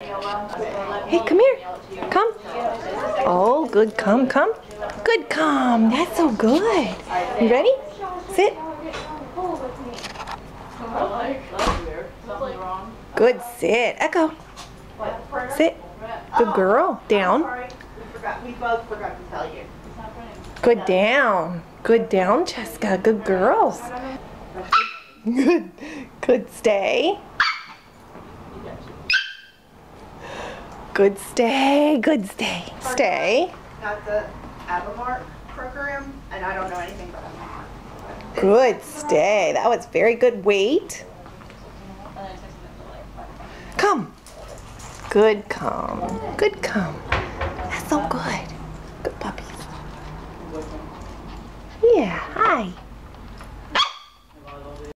Hey, come here. Come. Oh, good. Come. Good, come. That's so good. You ready? Sit. Good, sit. Echo. Sit. Good girl. Down. We both forgot to tell you. Good down. Good down, Chesca. Good girls. Good. Good stay. Good stay. Good stay. Stay. Got the Avamark program, and I don't know anything about it. Good stay. That was very good. Wait. Come. Good come. Good come. That's so good. Good puppies. Yeah, hi.